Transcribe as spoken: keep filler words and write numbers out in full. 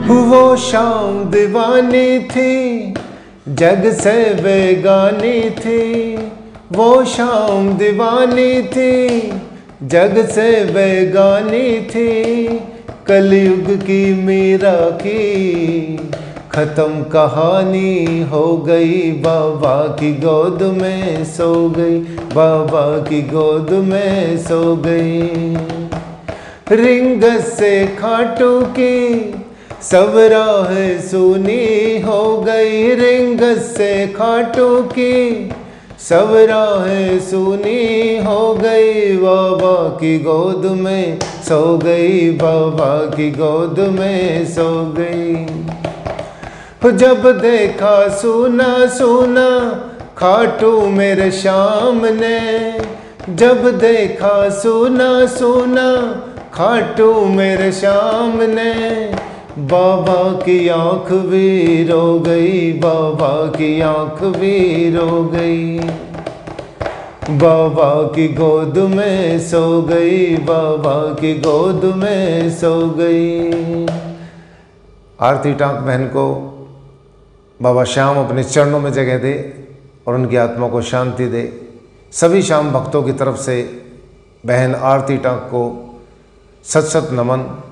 वो शाम दीवानी थी, जग से बेगानी थी। वो शाम दीवानी थी, जग से बेगानी थी। कलयुग की मीरा की खत्म कहानी हो गई। बाबा की गोद में सो गई, बाबा की गोद में सो गई। रिंग से खाटू की सब राह सुनी हो गई। रिंग से खाटू की सब राह सुनी हो गई। बाबा की गोद में सो गई, बाबा की गोद में सो गई। जब देखा सुना सुना खाटू मेरे सामने। जब देखा सुना सुना खाटू मेरे सामने। बाबा की आँख भी रो गई, बाबा की आँख भी रो गई। बाबा की गोद में सो गई, बाबा की गोद में सो गई। आरती टाँक बहन को बाबा श्याम अपने चरणों में जगह दे और उनकी आत्मा को शांति दे। सभी श्याम भक्तों की तरफ से बहन आरती टाँक को सत सत नमन।